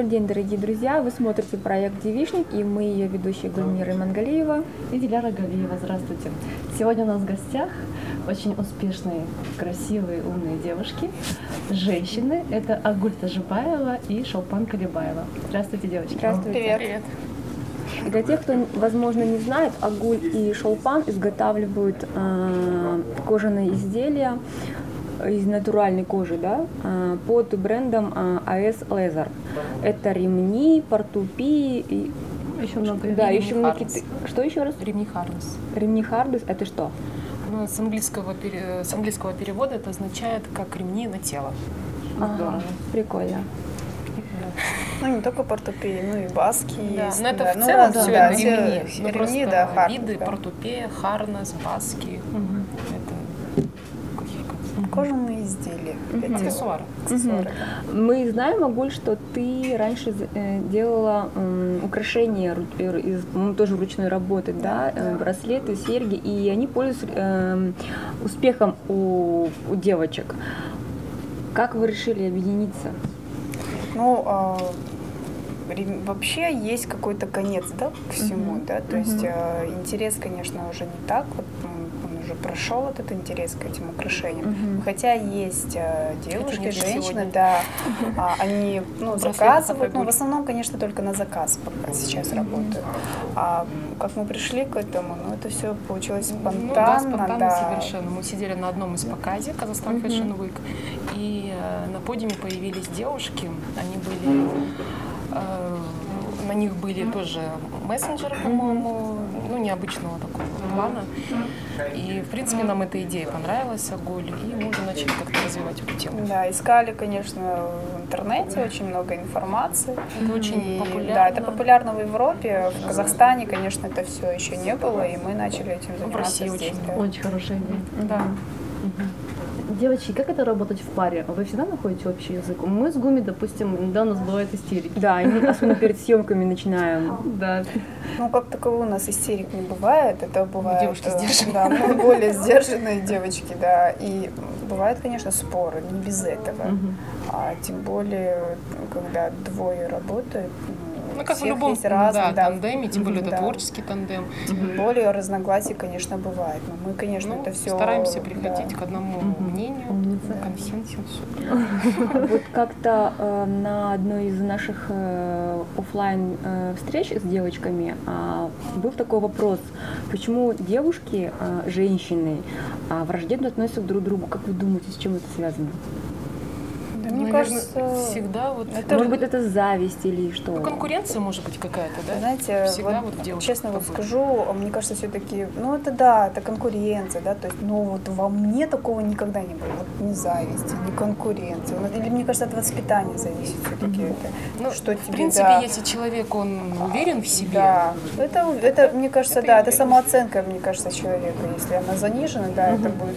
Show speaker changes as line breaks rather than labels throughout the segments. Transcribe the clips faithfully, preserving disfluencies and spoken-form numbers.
день, дорогие друзья! Вы смотрите проект «Девичник», и мы ее ведущие Гульмира Имангалиева
и Диляра Галиева. Здравствуйте! Сегодня у нас в гостях очень успешные, красивые, умные девушки, женщины. Это Агуль Тажибаева и Шолпан Калибаева. Здравствуйте, девочки!
Здравствуйте!
Привет! Привет.
Для тех, кто, возможно, не знает, Агуль и Шолпан изготавливают э, кожаные изделия из натуральной кожи, да, под брендом эй эс Leather. Это ремни, портупеи и
еще много.
Да, еще многие. Что еще раз?
Ремни Хардес.
Ремни Хардес — это что?
Ну, с английского с английского перевода это означает как ремни на тело.
Ага, прикольно.
Ну, не только портупеи, ну и баски
да.
есть.
Но это
да.
в
ну,
целом
да,
все
да,
это ремни. Ну,
ремни, да, харнес,
виды
да.
портупея, харнес, баски.
Угу.
Это
кожаные изделия.
Угу.
Аксессуары.
Аксессуары.
Угу. Мы знаем, Агуль, что ты раньше делала э, украшения из, ну, тоже ручной работы, да, да? Э, браслеты, серьги, и они пользуются э, успехом у, у девочек. Как вы решили объединиться?
Ну, а, вообще есть какой-то конец, да, к всему, uh-huh. да, то uh-huh. есть а, интерес, конечно, уже не так, вот, он уже прошел этот интерес к этим украшениям, uh-huh. хотя есть а, девушки, женщины, да, uh-huh. а, они, ну, заказывают, но в основном, конечно, только на заказ пока сейчас uh-huh. работают. А как мы пришли к этому, ну, это все получилось спонтанно,
ну, да, спонтанно
да.
совершенно. Мы сидели на одном из показе Казахстан Fashion Week, и э, на подиуме появились девушки, они были, э, на них были тоже мессенджеры, по-моему, ну, необычного такого плана. И, в принципе, нам эта идея понравилась, Агуль, и мы уже начали как-то развивать эту тему.
Да, искали, конечно, в интернете очень много информации.
Это очень популярно.
Да, это популярно в Европе, в Казахстане, конечно, это все еще не было, и мы начали этим заниматься.
В России
здесь,
очень,
да.
Очень хорошая идея.
Да.
Угу. Девочки, как это работать в паре? Вы всегда находите общий язык? Мы с Гуми, допустим, иногда у нас бывают истерики.
Да, и мы особенно перед съемками начинаем.
Да.
Ну, как такового у нас истерик не бывает. Это бывает...
Девушки сдержанные.
Да, мы более сдержанные девочки, да. И бывают, конечно, споры, не без этого. Угу. А тем более, когда двое работают,
ну, как в любом разные, да, да. тандеме, тем более mm-hmm, это да. творческий тандем.
Тем mm-hmm. более разногласий, конечно, бывает. Но мы, конечно,
ну,
это все
стараемся приходить
да.
к одному mm-hmm. мнению, mm-hmm. к консенсусу.
Вот как-то э, на одной из наших э, офлайн э, встреч с девочками э, был такой вопрос: почему девушки, э, женщины, э, враждебно относятся друг к другу? Как вы думаете, с чем это связано?
Да, мне
наверное,
кажется,
всегда вот...
Это, может быть, это зависть или что?
Ну, конкуренция может быть какая-то, да?
Знаете,
всегда
вот,
вот
честно вот скажу, мне кажется, все-таки, ну это да, это конкуренция, да, то есть, ну вот во мне такого никогда не было, вот ни зависти, ни конкуренции, или мне кажется, от воспитания зависит все-таки mm-hmm. это,
ну,
что
в
тебе,
принципе,
да.
если человек, он уверен в себе.
Да, это, это мне кажется,
это
да, это самооценка, мне кажется, человека, если она занижена, да, mm-hmm. это будет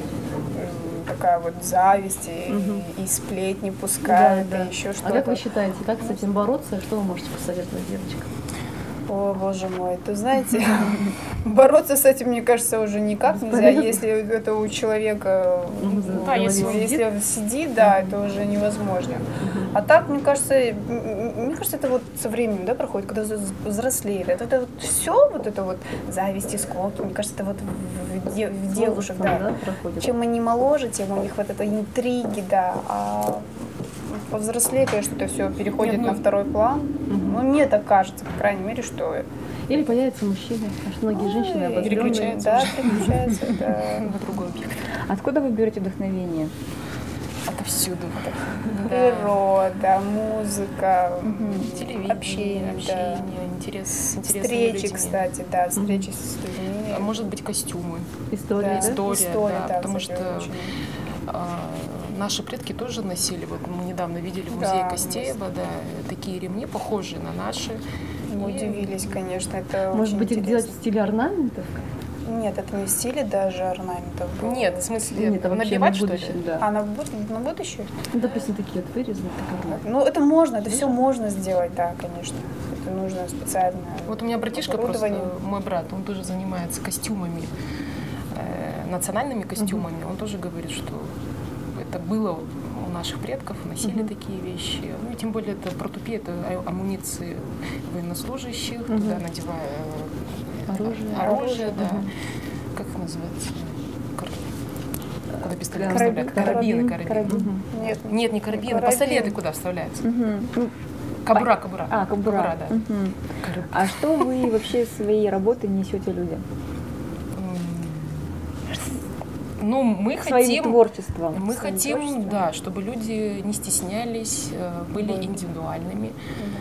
такая вот зависть, и, угу. и, и сплетни пускают, да, да. и еще что-то.
А как вы считаете, как с этим бороться? Что вы можете посоветовать девочкам?
О, боже мой, то знаете, бороться с этим, мне кажется, уже никак нельзя, если это у человека,
да, если,
если он сидит, да, это уже невозможно. А так, мне кажется, мне кажется, это вот со временем, да, проходит, когда взрослеет, это, это вот все, вот это вот зависть и сколки, мне кажется, это вот в, де, в девушек, да, да чем они моложе, тем у них вот это интриги, да, а повзрослее, конечно, это все переходит Нет, ну, на второй план. Угу. Ну, мне так кажется, по крайней мере, что...
Или появятся мужчины, потому что многие женщины обозренные.
Переключаются.
Да, переключаются, да.
На другой объект.
Откуда вы берете вдохновение?
Отовсюду.
Природа, музыка,
телевидение,
общение,
общение интерес,
встречи, кстати, да, встречи с людьми.
А может быть, костюмы.
История,
да?
История,
История,
да,
да,
потому
кстати,
что
очень...
наши предки тоже носили, вот мы недавно видели в музее
да,
Костеева, да, такие ремни, похожие на наши.
Мы и... удивились, конечно, это
Может быть, их делать в стиле орнаментов?
Нет, это не в стиле даже орнаментов.
Нет, в смысле,
Нет,
набивать,
на
что ли?
Да.
А на, на будущее?
Ну, допустим, такие вот вырезы.
Ну, это можно, это все можно сделать, да, конечно. Это нужно специально.
Вот у меня братишка просто, мой брат, он тоже занимается костюмами, э, национальными костюмами. Mm-hmm. Он тоже говорит, что это было у наших предков носили
Мгм.
такие вещи. Ну и тем более это протупи, это а- амуниции военнослужащих,
Мгм.
туда надевая э,
Оружие.
оружие, да.
Мгм.
Как их называется? Кар- Куда пистолет
Карабин,
вставляют? Карабины,
карабин,
карабины.
Мгм.
Нет,
Нет, не карабины,
карабин.
пистолеты куда вставляются?
Мгм. Ну,
Кобура, кобура.
А, кобура.
да.
Мгм.
Карабин.
А что вы вообще своей работы несете людям?
Ну, мы
Своим
хотим,
творчеством.
мы
своим
хотим,
творчеством.
да, чтобы люди не стеснялись, э, были
Были.
индивидуальными,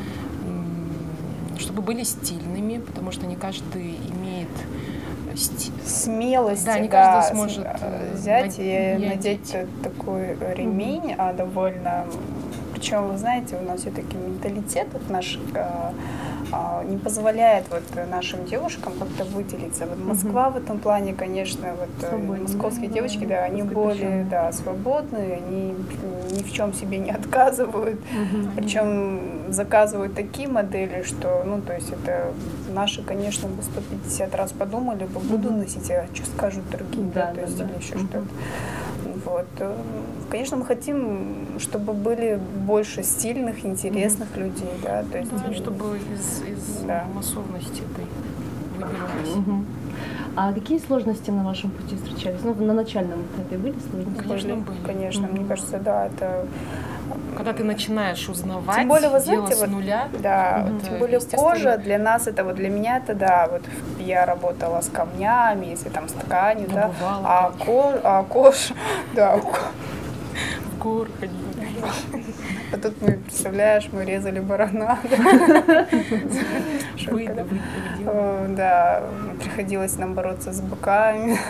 м, чтобы были стильными, потому что не каждый имеет сти-
смелости,
Да, не
да,
каждый
с-
сможет,
э,
э,
взять
над-
и
надеть.
надеть т- такой ремень, а довольно. Причем, вы знаете, у нас все-таки менталитет вот наш э, а, не позволяет вот нашим девушкам как-то выделиться. Вот Москва в этом плане, конечно, вот э,
Свободнее,
московские
да,
девочки, да, они более,
раскрепощенные.
да, свободные, они ни в чем себе не отказывают.
Мгм.
Причем заказывают такие модели, что, ну, то есть это наши, конечно, бы сто пятьдесят раз подумали бы, буду
Мгм.
носить, а что скажут другие, да,
Да,
то
да,
есть
да.
или еще
Мгм.
что-то. Вот. Э, Конечно, мы хотим, чтобы были больше стильных, интересных людей, да, то есть
Да,
э,
чтобы из, из
Да.
массовности этой выбирались.
Мгм. А какие сложности на вашем пути встречались? Ну, на начальном этапе были сложности?
Конечно,
были,
были.
конечно,
Мгм.
мне кажется, да, это
Когда ты начинаешь узнавать
Тем более, вы
дело
знаете,
с
вот,
нуля,
да,
Мгм.
вот тем
это
более
естественно.
кожа для нас это вот для меня это да, вот я работала с камнями, если там с тканью, да,
Добывала
а ко, а кожа, да, ко-
в горы ходили.
а тут мы, представляешь, мы резали барана, Шутка,
Выйду,
да?
выйду, выйду.
Э, да, приходилось нам бороться с быками.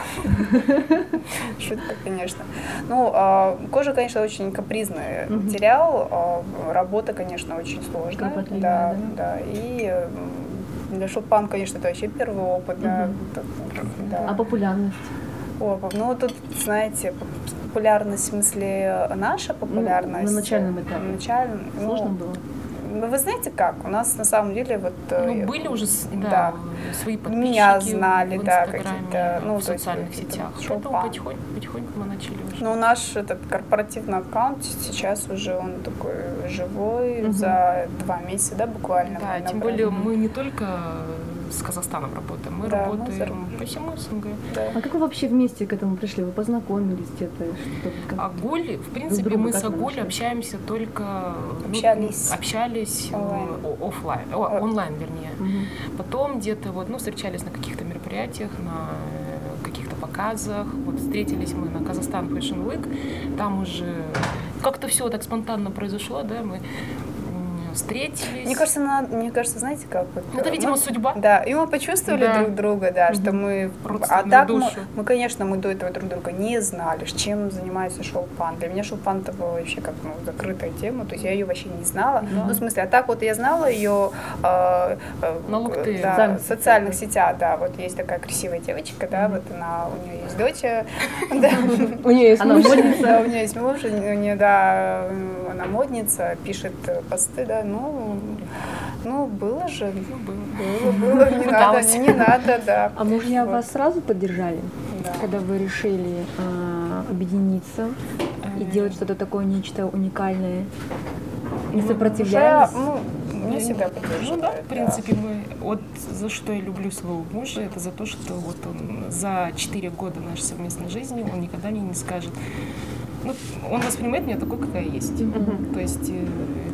Шутка, конечно. Ну, а, кожа, конечно, очень капризный
Мгм.
материал, а, работа, конечно, очень сложная.
Кропотливая,
Да,
да?
да. И м, для шопан, конечно, это вообще первый опыт. Да,
Мгм.
так, да.
А популярность?
О, ну тут, знаете, популярность в смысле наша популярность.
на начальном этапе.
На начальном, ну,
Сложно было?
ну, вы знаете как? У нас на самом деле вот э,
Ну, были уже с- да,
да.
свои подписчики
Меня знали,
в
да,
Инстаграме,
какие-то, ну,
в
то есть
социальных
какие-то
сетях.
шоу-фан.
Поэтому потихоньку, потихоньку мы начали уже.
Ну, наш этот корпоративный аккаунт сейчас уже он такой живой
Мгм.
за два месяца, да, буквально.
Да,
мы
тем
набрали.
более мы не только с Казахстаном работаем, мы
Да, мы
работаем
за-
по всему СНГ.
Да.
А как вы вообще вместе к этому пришли? Вы познакомились где-то? Что-то как-
Аголь, в принципе,
друга
мы
как
с
вы
Аголь
нашли?
общаемся только... ну,
Общались.
общались э,
Онлайн.
о- оффлайн, о,
О.
онлайн, вернее.
Мгм.
Потом где-то вот, ну, встречались на каких-то мероприятиях, на э, каких-то показах. Вот встретились мы на Казахстан Fashion Week. Там уже как-то все так спонтанно произошло, да, мы м, встретились.
Мне кажется, на- мне кажется, знаете как? Вот,
Ну, это,
мы-
видимо, судьба.
Да, и мы почувствовали
Да.
друг друга, да, что мы... А
Родственную
так мы,
душу.
мы, конечно, мы до этого друг друга не знали, чем занимается шоу-пан. Для меня шоу-пан это была вообще как ну, закрытая тема, то есть я ее вообще не знала. Ну, в смысле, а так вот я знала ее э, э,
На лукты.
да,
Социальных
в социальных сетях, да, вот есть такая красивая девочка, да, вот она, у нее есть дочь, да.
У нее есть
Она
муж.
модница?
Да, у нее есть муж, у нее, да, она модница, пишет посты, да, ну, ну, было же,
Ну, было.
было, было, не надо,
Пыталась.
не надо, да.
А мужья
Вот.
вас сразу поддержали,
Да.
когда вы решили а, объединиться и делать что-то такое, нечто уникальное? Не
Ну,
сопротивлялись?
Уже, ну, не всегда
Ну
поддерживают.
да, в принципе, мы вот за что я люблю своего мужа, это за то, что вот он за четыре года нашей совместной жизни он никогда мне не скажет. Ну, он воспринимает меня такой, какая я есть.
Мгм.
То есть э,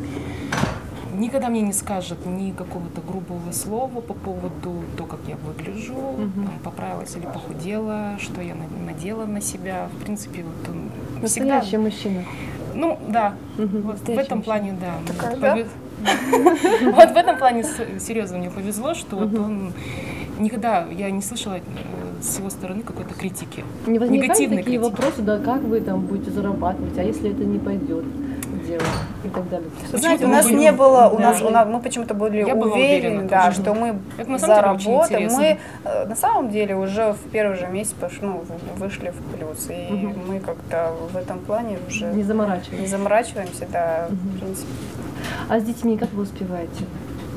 никогда мне не скажет ни какого-то грубого слова по поводу того, как я выгляжу,
Мгм.
там, поправилась или похудела, что я на- надела на себя. В принципе, вот он всегда...
Настоящий мужчина.
Ну, да.
Мгм.
Вот в
Настоящий
этом
мужчина.
плане, да. мне
Такая,
пове- Вот в этом плане с- серьезно мне повезло, что вот
Мгм.
он никогда я не слышала э, с его стороны какой-то критики.
Не возникали
Негативной
такие
критики.
вопросы, да, как вы там будете зарабатывать, а если это не пойдет в дело и так далее.
Вы знаете, у
мы
нас
были-
не было, у
Да.
нас, у нас мы почему-то были
Я была
уверены,
уверена
да,
тоже.
что мы
Это на самом деле очень
заработаем.
интересно.
Мы э, на самом деле уже в первый же месяц пош- ну, в- вышли в плюс, и
Мгм.
мы как-то в этом плане уже
Не
не
заморачивайтесь.
заморачиваемся, да,
Мгм.
в принципе.
А с детьми как вы успеваете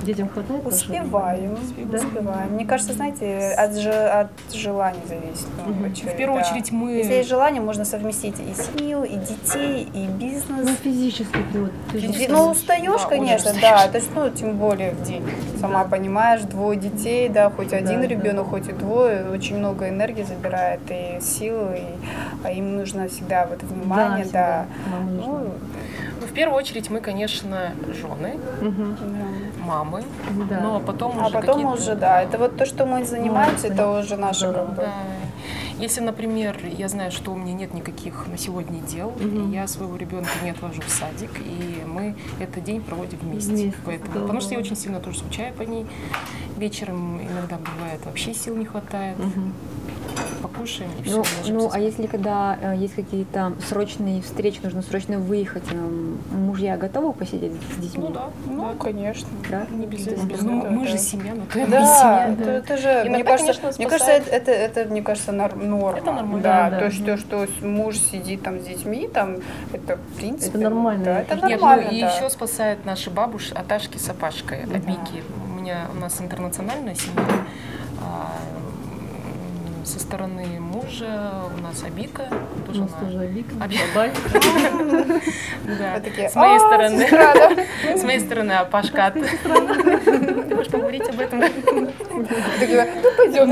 Детям хватает? вашего
Успеваем,
Да?
успеваем. Мне кажется, знаете, от, же, от желания зависит. Ну,
Мгм.
очень,
В первую
да.
очередь мы...
Если есть желание, можно совместить и семью, и детей, и бизнес.
Ну, физически ты вот... ты же
Физически.
устаешь.
Ну, устаешь,
Да,
конечно,
очень
да.
устаешь.
То есть, ну, тем более в день. Сама понимаешь, двое детей, да, хоть один
да.
ребенок, хоть и двое, очень много энергии забирает и сил, и а им нужно всегда вот внимание,
Да,
да.
всегда. Маму нужно.
Ну,
Ну, в первую очередь мы, конечно, жены,
Мгм.
да.
мамы,
Да.
но потом
А
уже
потом
какие-то-
уже, да, это вот то, что мы занимаемся,
Ну,
это уже наше
здорово.
как бы.
Да. Если, например, я знаю, что у меня нет никаких на сегодня дел,
Мгм.
и я своего ребенка не отвожу в садик, и мы этот день проводим вместе.
Вместе,
Поэтому,
здорово.
потому что я очень сильно тоже скучаю по ней. Вечером иногда бывает вообще сил не хватает.
Мгм.
Покушаем и
Ну,
все.
ну, а если когда э, есть какие-то срочные встречи, нужно срочно выехать, эм, мужья готовы посидеть с детьми?
Ну да,
Ну,
да.
конечно.
Да?
Не без,
Без
без-
этого,
ну, мы
да.
же семья, но то и мы
Да,
семья.
это,
да.
это же, мне
Иногда,
кажется,
конечно,
мне кажется,
спасает.
это, это, это, мне кажется, нор- норма.
Это нормально.
Да,
Да, да.
то есть то, что с- муж сидит там с детьми, там, это в принципе.
Это нормально.
Да, это
Нет,
нормально,
ну и
да.
еще спасает наши бабушки Аташки с Апашкой, Абики. У меня у нас интернациональная семья. А, м, со стороны мужа у нас Абика,
У
тоже
нас
она-
тоже Абика,
Аби-
Бабай.
Да.
Вы такие,
С моей
«А,
стороны,
сестра, да?»
с моей стороны Апашка. Ты хочешь поговорить об этом?
Такие, ну пойдем,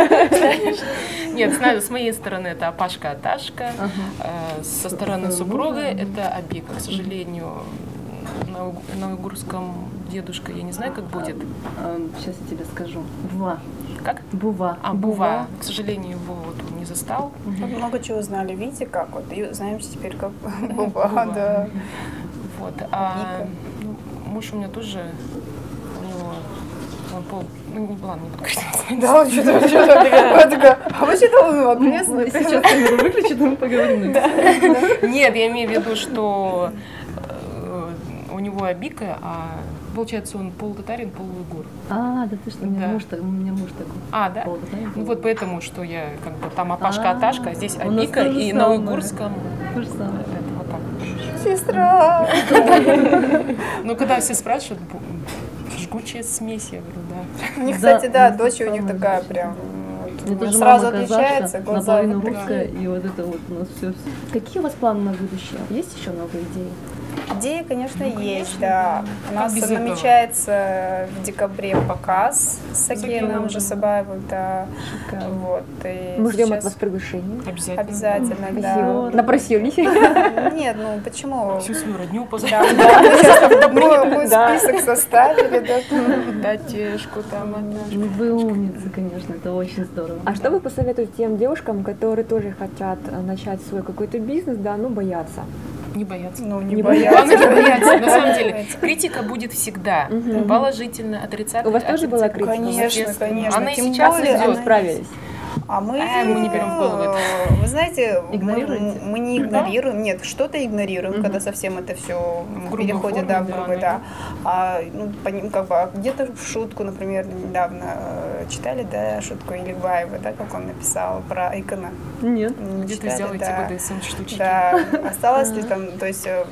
да?
Нет, с с моей стороны это Апашка Аташка,
Ага.
а со стороны супруга это Абика. К сожалению, на уг- на уйгурском дедушка, я не знаю, как будет.
А, Сейчас я тебе скажу. Бува.
Как?
Бува.
А, Бува. К сожалению, его вот он не застал.
Мы много чего знали, видите, как вот, и знаем теперь, как
Бува.
Бува, да.
Вот. А
Вика.
ну, муж у меня тоже, у него, он пол, ну, не, ладно, не буду говорить.
Да, он что-то, что-то, такая, такая, а вообще-то он
Ну,
окрестный.
Сейчас камеру выключит, мы поговорим.
Нет, я имею в виду, что э, у него Абика, а получается он полутатарин, полууйгур.
А, да ты что, у меня
Да.
муж так- у меня муж такой.
А, да?
Полный, да,
Ну вот поэтому, что я как бы там Апашка,
А,
Аташка, а здесь
у нас
Абика,
то же
и на
самое.
уйгурском
То же самое.
это вот так.
Сестра.
Ну, когда все спрашивают, бу- жгучая смесь, я говорю, да.
У них, кстати, да,
Да,
дочь у них
самое.
такая прям,
Мне
вот,
тоже
сразу
мама
отличается,
казашка,
глаза.
наполовину
вот
русская,
такие.
и вот это вот у нас все. Какие у вас планы на будущее? Есть еще новые идеи?
Идеи, конечно,
Ну,
есть,
конечно,
да. У
Как
нас
без этого?
намечается в декабре показ с Агеном
Агеном.
Жасабаевым, да.
Шикарно.
Вот, и
Мы ждем
сейчас-
от вас приглашения.
Обязательно.
Обязательно,
Спасибо.
да.
Напросились.
Нет, ну почему?
Всю свою родню
Да,
поздравляю.
да, мы сейчас мой, мой
Да.
список составили, да.
Татешку там, Анашку.
Ну, вы умницы, конечно, это очень здорово.
А что вы посоветуете тем девушкам, которые тоже хотят э, начать свой какой-то бизнес, да, ну боятся?
Не бояться.
Ну, не
Не
бояться.
Главное не бояться. На самом деле,
Давайте.
критика будет всегда.
Мгм.
Положительно, отрицательно.
У вас тоже была
отрицательно.
критика?
Конечно,
Естественно.
конечно.
Она и
Тем
сейчас
более
идет.
она-
Справились.
А мы,
А, мы не берем в голову это.
Вы знаете, мы,
Игнорируете?
мы не игнорируем, нет, что-то игнорируем,
Мгм.
когда совсем это все
В грубой
переходит,
форме,
да, в
да,
грубой,
да.
да. А, ну, по ним как бы, а где-то в шутку, например, недавно э, читали, да, шутку Илигбаева, да, как он написал про Икона.
Нет.
Не
Где-то
читали,
сделайте
да.
БДСМ штучки.
Да, осталось ли там, то есть э,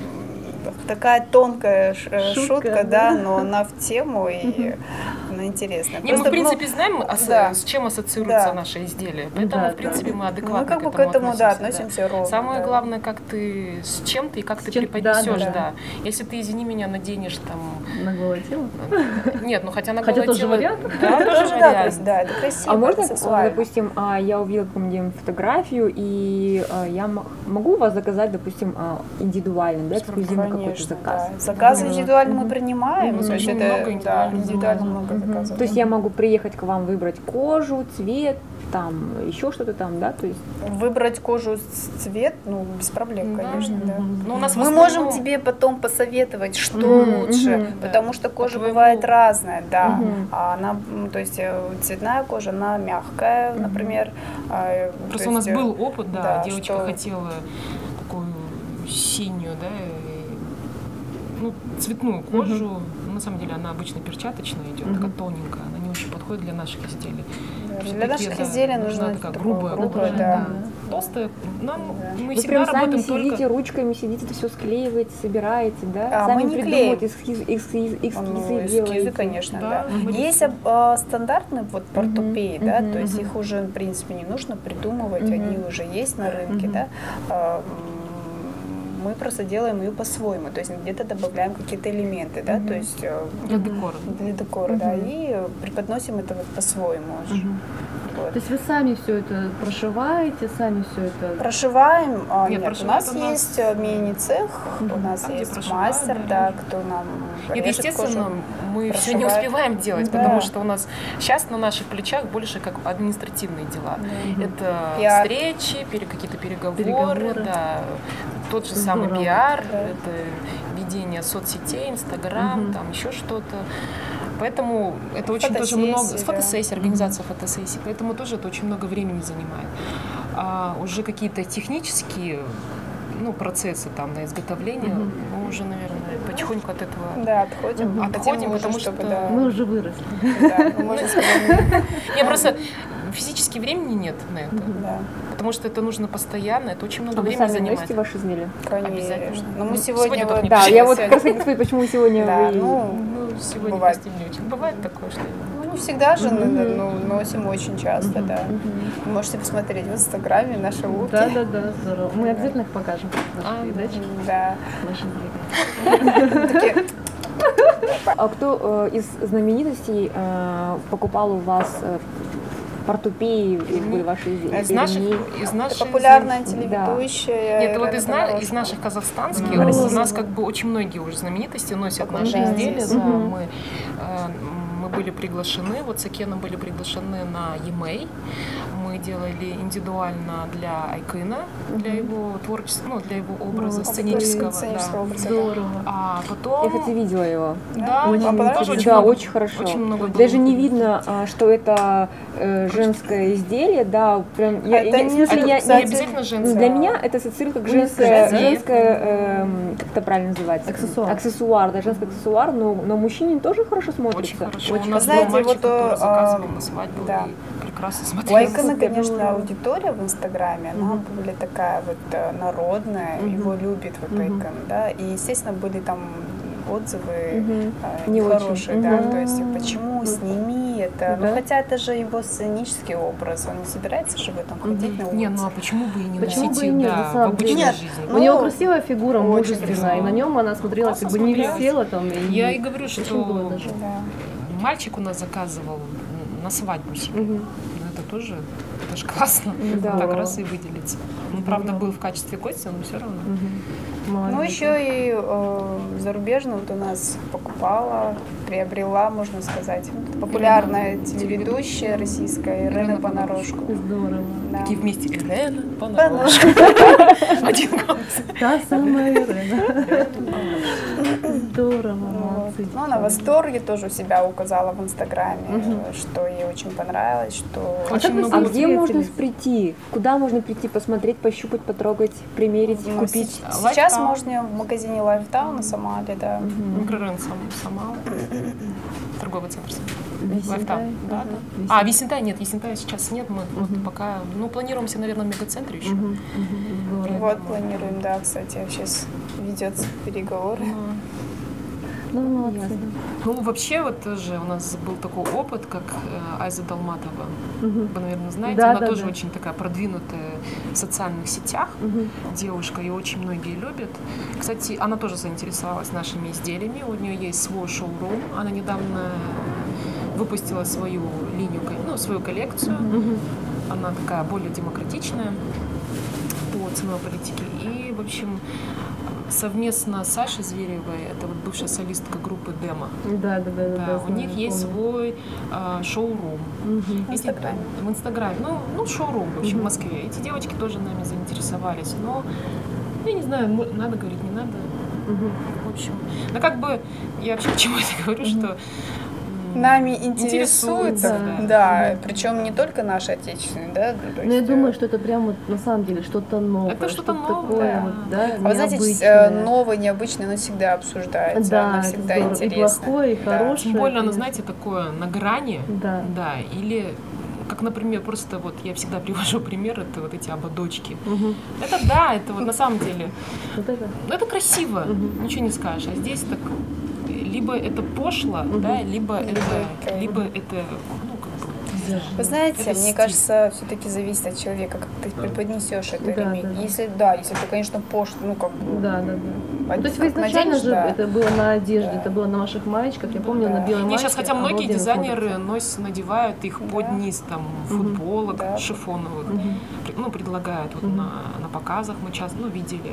такая тонкая ш- э,
Шутка,
шутка,
да.
да, но она в тему и она интересная.
Не, мы, в
Просто, ну,
принципе, знаем, ас-
да.
с чем ассоциируются
Да.
наши изделия. Поэтому,
Да,
в принципе, мы
мы
адекватно
как бы к
этому
этому, да,
относимся,
относимся ровно.
Самое
да.
главное, как ты с чем ты и как ты
чем-
преподнесешь,
да,
да,
да.
Если ты, извини меня, наденешь там...
На голое тело?
Нет, ну хотя на
Хотя
голое
тоже
тело-
вариант.
Да,
Ну,
тоже
тоже, да, то
вариант.
есть, да, это красиво,
А можно,
это
э,
сексуально.
допустим, а, я увидела какую-нибудь фотографию, и а, я м- могу у вас заказать, допустим, а, индивидуально, да, эксклюзивный какой-то
Конечно,
заказ?
да. Заказы
Мгм.
индивидуально мы принимаем,
Мгм.
то есть
Очень
это,
много
да,
индивидуально
индивидуально
заказов.
много
Мгм.
заказов.
То есть я могу приехать к вам, выбрать кожу, цвет, там, еще что-то там, да, то есть...
Выбрать кожу, с- цвет, ну, без проблем,
Да.
конечно, да.
Ну, у нас в
Мы
основном-
можем тебе потом посоветовать, что
Мгм,
лучше,
мгм.
потому что кожа
твоему-
бывает разная, да.
Мгм.
А она, м, то есть э, цветная кожа, она мягкая, например. а, э, то
Просто у нас
есть, э,
был опыт, да,
да,
девочка
что-
хотела такую синюю, да, и, ну, цветную кожу. Ну, на самом деле она обычно перчаточная идет,
Мгм.
такая тоненькая, она не очень подходит подходит для наших изделий.
Да,
Всё-таки,
для наших
да,
изделий
нужна
нужно
такая
такое
грубая
грубое,
кожа,
да.
толстая. Нам,
Да.
Мы
Вы
всегда
прям сами
работаем
сидите,
только...
ручками сидите, это все склеиваете, собираете, да?
А,
сами
мы не
придумываете,
клеим.
эскиз, эскиз, эскизы
Ну,
делаете.
эскизы, конечно,
Да,
да.
мы
Есть
рисуем.
а, стандартные вот портупеи,
Мгм,
да,
мгм,
то есть
мгм.
их уже, в принципе, не нужно придумывать,
Мгм.
они уже есть на рынке,
Мгм.
да. А, м, мы просто делаем ее по-своему, то есть где-то добавляем какие-то элементы, да,
Мгм.
то есть э,
Для декора.
для декора, да,
Мгм.
и преподносим это вот по-своему уже.
Мгм.
Вот.
То есть вы сами все это прошиваете, сами все это...
Прошиваем, а,
Нет,
нет, у
прошивают
нас
у нас,
есть э, мини-цех, у нас
там, где
есть
прошивают,
мастер,
да.
да, кто нам
Нет,
режет
естественно,
кожу.
мы все не
прошивает.
успеваем делать,
Да.
потому что у нас сейчас на наших плечах больше как административные дела.
Мгм.
Это
Пиар.
встречи, пере- какие-то переговоры,
Переговоры.
да, тот же самый
Здорово.
пиар,
Да.
это ведение соцсетей, Инстаграм,
Мгм.
там еще что-то. Поэтому это очень тоже
Фотосессии,
много,
да.
фотосессии, организация фотосессий, поэтому тоже это очень много времени занимает. А уже какие-то технические ну, процессы там на изготовление,
Мгм.
мы уже, наверное, потихоньку от этого
Да, отходим.
Мгм.
Хотим
Отходим,
уже,
потому
чтобы,
что
да,
Мы уже выросли.
да, ну, можно сказать,
Не, просто физически времени нет на это,
да,
потому что это нужно постоянно, это очень много
А вы
времени
сами
занимает.
носите ваши изделия?
конечно.
Обязательно.
Но мы
Ну,
сегодня,
сегодня
вот,
только не
Да,
Вообще,
я вот
сегодня-
как раз хотела спросить, почему сегодня
да,
вы...
ну,
Ну, сегодня
Бывает.
костюм не очень. Бывает такое, что...
ну, не всегда же,
Мгм.
но ну, носим очень часто, да. Вы можете посмотреть в Инстаграме наши луки.
Да, да, да, здорово. Мы обязательно их покажем.
А,
Наши передачи,
Да.
наши зрители.
Такие,
А кто э, из знаменитостей э, покупал у вас э, портупеи и были ваши изделия?
Из наших...
Ремни?
Из наших
популярная
Да.
телеведущая.
Нет, вот
Ирина
из, на-
Понарошка.
из наших казахстанских,
Да.
у нас как бы очень многие уже знаменитости носят наши
Да.
изделия. Да,
Мгм.
мы, э, мы были приглашены, вот с Акеном были приглашены на Емей. Мы делали индивидуально для Айкына, для его творчества, ну, для его образа
Ну,
сценического.
сценического
да.
образа, да.
Здорово.
А потом...
Я, кстати, видела его.
Да,
Очень
вам понравилось?
интересно.
Очень
Да,
много-
очень хорошо.
Очень много было
Даже не
интересно.
видно, а, что это э, женское изделие, да, прям, я,
Это
я-
не
в смысле,
это,
я-
Не
кстати,
обязательно
ну,
женское.
для меня это ассоциируется как женское,
Женское.
женское эм, как это правильно называется?
Аксессуар.
Аксессуар, да, женский аксессуар, но, но мужчине тоже хорошо смотрится.
Очень хорошо.
Очень
У нас
Знаете,
был мальчик,
вот,
который
а,
заказывал на свадьбу
да.
и прекрасно
У
смотрелся.
Айкона,
Супер.
конечно, аудитория в Инстаграме, она
Мгм.
более такая вот э, народная,
Мгм.
его любит вот
Мгм.
Айкон, да, и, естественно, были там отзывы
Мгм.
э,
Не
нехорошие,
очень.
да,
Мгм.
то есть почему сними это, ну
Да.
хотя это же его сценический образ, он не собирается же в этом ходить на улице.
Не, ну а почему бы и не
Почему
носить
бы и нет,
да,
на
в
самом
обычной
деле? Нет,
жизни?
У
Ну,
него красивая фигура,
очень
мужественная, и
красиво.
на нем она смотрелась, как бы не
Классно
висела там. И
Я и говорю,
очень
что
было даже.
Да.
мальчик у нас заказывал на свадьбу себе.
Мгм.
Ну, это тоже, это же классно.
Да.
Так раз и выделиться. Он, правда, был в качестве гостя, но все равно.
Мгм.
Ну,
Молодец.
еще и э, зарубежно вот у нас покупала, приобрела, можно сказать, популярная телеведущая российская Ирина
Ирина
Понарошку.
Здорово.
Да.
Такие вместе. Елена
Понарошка.
Понарошка. Один голос.
Та самая Ирена. Здорово,
Вот.
молодцы.
Ну, она в восторге тоже у себя указала в Инстаграме,
Мгм.
что ей очень понравилось, что...
А
Очень
как вы
много
А
с ней
где можно
встретились?
прийти? Куда можно прийти, посмотреть, пощупать, потрогать, примерить,
Ну,
купить?
се-
Lifetime.
Сейчас можно в магазине Lifetime на Самале, да.
Мгм.
Микрорайон сам, Самал. Торговый центр.
Висентай?
Лайфтайм. Да, да.
Висентай.
А, Висентай нет, Висентай сейчас нет. Мы вот
Мгм.
пока, ну, планируемся, наверное, в мегацентре еще.
Мгм, мгм, здорово.
Вот, планируем, да, кстати, сейчас ведется переговоры.
Ну, молодцы.
Ну, вообще, вот тоже у нас был такой опыт, как э, Айза Долматова.
Мгм.
Вы, наверное, знаете,
Да,
она
да,
тоже
да.
очень такая продвинутая в социальных сетях.
Мгм.
Девушка, ее очень многие любят. Кстати, она тоже заинтересовалась нашими изделиями. У нее есть свой шоурум. Она недавно выпустила свою линию, ну, свою коллекцию.
Мгм.
Она такая более демократичная по ценовой политике. И, в общем, совместно с Сашей Зверевой, это вот бывшая солистка группы Демо,
Да, да, да, да.
да,
да,
у
знаю,
них есть
помню.
свой а, шоурум.
Мгм.
В Инстаграме.
Эти- В Инстаграме. Ну, ну, шоурум, в общем,
Мгм.
в Москве. Эти девочки тоже нами заинтересовались. Но, я не знаю, мо- надо говорить, не надо.
Мгм.
В общем, ну как бы, я вообще к чему это говорю,
Мгм.
что м,
нами интересуются.
Интересуются,
Да,
да.
причем не только наши отечественные, да. то
Но я
есть,
думаю,
э,
что это прям вот на самом деле что-то новое.
Это что-то новое,
такое,
да.
вот, да,
А вы знаете, э,
необычное.
новое, необычное, оно всегда обсуждается,
Да,
оно
это
всегда
здорово. И
интересно.
плохое, и
Да.
хорошее.
Тем более, оно,
конечно.
знаете, такое на грани.
Да.
Да, или как, например, просто вот я всегда привожу пример, это вот эти ободочки.
Мгм.
Это да, это вот на самом деле,
Вот это.
ну это красиво,
Мгм.
ничего не скажешь. А здесь так, либо это пошло,
Мгм.
да, либо это,
это-
либо это, ну как бы,
Вы знаете,
Это
мне
стиль.
кажется, все-таки зависит от человека, как ты преподнесешь это
Да,
ремень.
да, да.
Если да, если ты, конечно, пош, ну как бы.
Да, да, да.
под-
То есть вы
как
изначально
наденешь,
же
да.
это было на одежде,
Да.
это было на ваших маечках, я помню,
Да.
на белой
Не,
маечке.
сейчас хотя многие
обалденно
дизайнеры
смотрится.
носят, надевают их под
Да.
низ там
Мгм.
футболок
Да.
шифоновых,
Мгм.
При- ну предлагают вот
Мгм.
на, на показах мы часто, ну видели,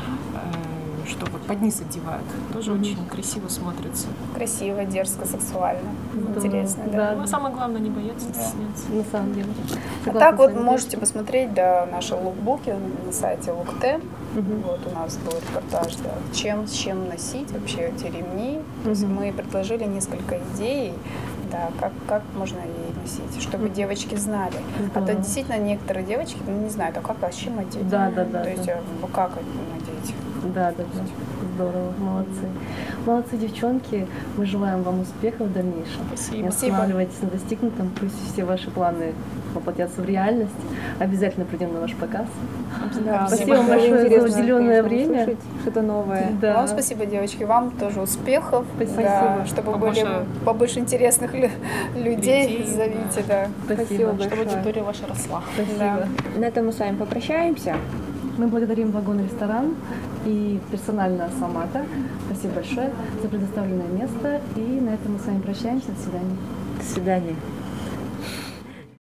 э, что вот под низ одевают, тоже
Мгм.
очень красиво смотрится.
Красиво, дерзко, сексуально.
Здорово.
Интересно, да.
Да.
Ну, а самое главное не бояться, не
Да.
стесняться.
На самом деле.
А
Согласна
так
с
вот
вами.
можете посмотреть, да, наши лукбуки на сайте Лукте.
Мгм.
Вот у нас был репортаж, да, чем, с чем носить вообще эти ремни. То есть
Мгм.
мы предложили несколько идей, да, как, как можно ей носить, чтобы
Мгм.
девочки знали. А то
Здорово.
действительно некоторые девочки, ну, не знают, а как, а с чем одеть?
Да, да, да.
То есть,
да.
а, ну, как это надеть?
Да, да, да. Здорово, молодцы. Молодцы, девчонки. Мы желаем вам успехов в дальнейшем.
Спасибо.
Не останавливайтесь на достигнутом, пусть все ваши планы воплотятся в реальность. Обязательно придем на ваш показ.
Да,
Спасибо
было
вам большое за
интересно,
уделенное
конечно,
время.
услышать что-то новое.
Да.
Вам спасибо, девочки, вам тоже успехов,
Спасибо.
да, чтобы
Побольше
были побольше интересных лю- людей,
людей,
зовите, да.
Спасибо
Спасибо.
большое.
Чтобы аудитория ваша росла.
Спасибо.
На этом мы с вами попрощаемся.
Мы благодарим вагон-ресторан и персонально Самата. Спасибо большое за предоставленное место. И на этом мы с вами прощаемся. До свидания.
До свидания.